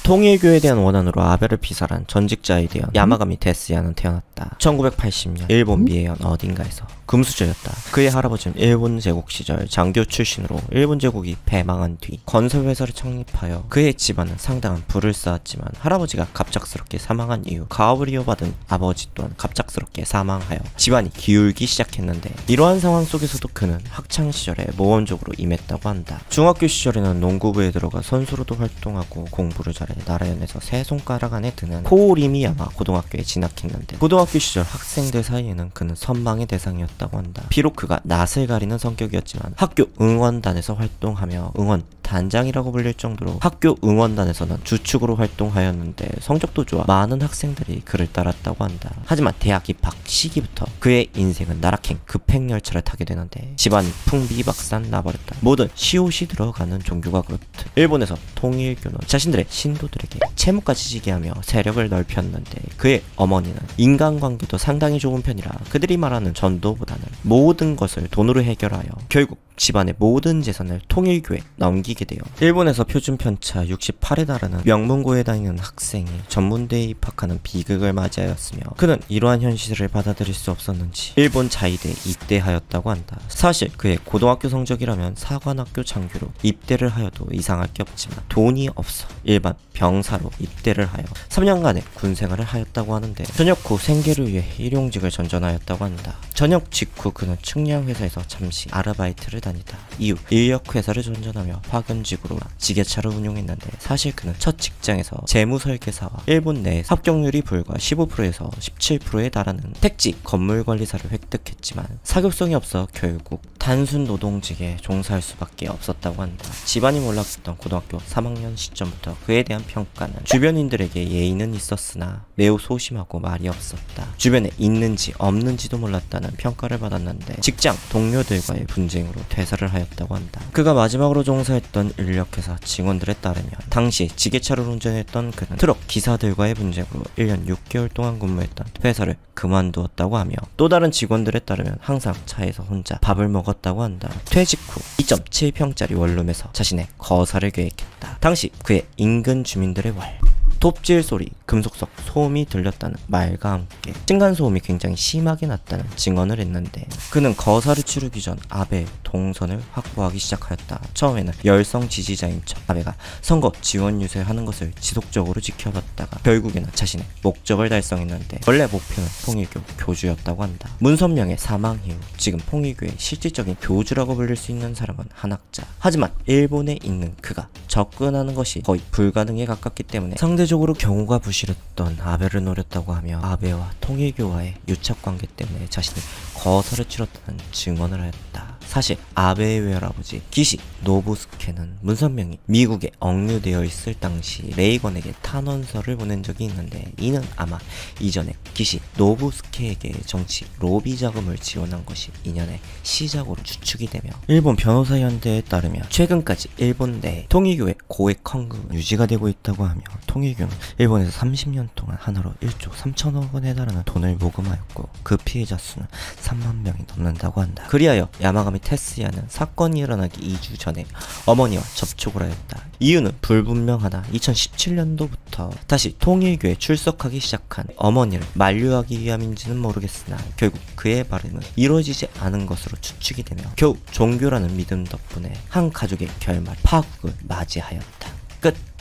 통일교에 대한 원한으로 아베를 피살한 전직자 아이디어 야마가미 데스야는 태어났다. 1980년 일본 미에현 어딘가에서 금수저였다. 그의 할아버지는 일본 제국 시절 장교 출신으로 일본 제국이 패망한 뒤 건설회사를 창립하여 그의 집안은 상당한 부를 쌓았지만 할아버지가 갑작스럽게 사망한 이후 가업을 이어받은 아버지 또한 갑작스럽게 사망하여 집안이 기울기 시작했는데, 이러한 상황 속에서도 그는 학창시절에 모험적으로 임했다고 한다. 중학교 시절에는 농구부에 들어가 선수로도 활동하고 공부를 잘해 나라연에서 세 손가락 안에 드는 코오리미야마 고등학교에 진학했는데, 고등학교 시절 학생들 사이에는 그는 선망의 대상이었다고 한다. 비록 그가 낯을 가리는 성격이었지만 학교 응원단에서 활동하며 응원 단장이라고 불릴 정도로 학교 응원단에서는 주축으로 활동하였는데 성적도 좋아 많은 학생들이 그를 따랐다고 한다. 하지만 대학 입학 시기부터 그의 인생은 나락행 급행열차를 타게 되는데 집안이 풍비박산 나버렸다. 모든 시옷이 들어가는 종교가 그렇듯 일본에서 통일교는 자신들의 신도들에게 채무까지 지게 하며 세력을 넓혔는데, 그의 어머니는 인간관계도 상당히 좋은 편이라 그들이 말하는 전도보다는 모든 것을 돈으로 해결하여 결국 집안의 모든 재산을 통일교에 넘기게 돼요. 일본에서 표준 편차 68에 달하는 명문고에 다니는 학생이 전문대에 입학하는 비극을 맞이하였으며, 그는 이러한 현실을 받아들일 수 없었는지 일본 자위대에 입대하였다고 한다. 사실 그의 고등학교 성적이라면 사관학교 장교로 입대를 하여도 이상할 게 없지만 돈이 없어 일반 병사로 입대를 하여 3년간의 군생활을 하였다고 하는데, 전역 후 생계를 위해 일용직을 전전하였다고 한다. 전역 직후 그는 측량회사에서 잠시 아르바이트를 다니다 이후 인력회사를 전전하며 파견직으로 지게차를 운용했는데, 사실 그는 첫 직장에서 재무설계사와 일본 내 합격률이 불과 15%에서 17%에 달하는 택지 건물관리사를 획득했지만 사교성이 없어 결국 단순 노동직에 종사할 수밖에 없었다고 한다. 집안이 몰락했던 고등학교 3학년 시점부터 그에 대한 평가는 주변인들에게 예의는 있었으나 매우 소심하고 말이 없었다. 주변에 있는지 없는지도 몰랐다는 평가를 받았는데, 직장 동료들과의 분쟁으로 퇴사를 하였다고 한다. 그가 마지막으로 종사했던 인력회사 직원들에 따르면 당시 지게차를 운전했던 그는 트럭 기사들과의 분쟁으로 1년 6개월 동안 근무했던 회사를 그만두었다고 하며, 또 다른 직원들에 따르면 항상 차에서 혼자 밥을 먹었다고 한다. 퇴직 후 2.7평짜리 원룸에서 자신의 거사를 계획했다. 당시 그의 인근 주민들의 톱질 소리, 금속석 소음이 들렸다는 말과 함께 층간소음이 굉장히 심하게 났다는 증언을 했는데, 그는 거사를 치르기 전 아베의 동선을 확보하기 시작하였다. 처음에는 열성 지지자인 척 아베가 선거 지원 유세하는 것을 지속적으로 지켜봤다가 결국에는 자신의 목적을 달성했는데, 원래 목표는 통일교 교주였다고 한다. 문선명의 사망 이후 지금 통일교의 실질적인 교주라고 불릴 수 있는 사람은 한학자. 하지만 일본에 있는 그가 접근하는 것이 거의 불가능에 가깝기 때문에 상대적으로 경우가 부실했던 아베를 노렸다고 하며, 아베와 통일교와의 유착관계 때문에 자신이 거사를 치렀다는 증언을 하였다. 사실 아베의 외할아버지 기시 노부스케는 문선명이 미국에 억류되어 있을 당시 레이건에게 탄원서를 보낸 적이 있는데, 이는 아마 이전에 기시 노부스케에게 정치 로비 자금을 지원한 것이 인연의 시작으로 추측이 되며, 일본 변호사연대에 따르면 최근까지 일본 내 통일교의 고액 헌금은 유지가 되고 있다고 하며, 통일교는 일본에서 30년 동안 하나로 1조 3천억 원에 달하는 돈을 모금하였고 그 피해자 수는 3만 명이 넘는다고 한다. 그리하여 야마가미 테스야는 사건이 일어나기 2주 전에 어머니와 접촉을 하였다. 이유는 불분명하나 2017년도부터 다시 통일교에 출석하기 시작한 어머니를 만류하기 위함인지는 모르겠으나 결국 그의 바람은 이루어지지 않은 것으로 추측이 되며, 겨우 종교라는 믿음 덕분에 한 가족의 결말 파국을 맞이하였다. 끝.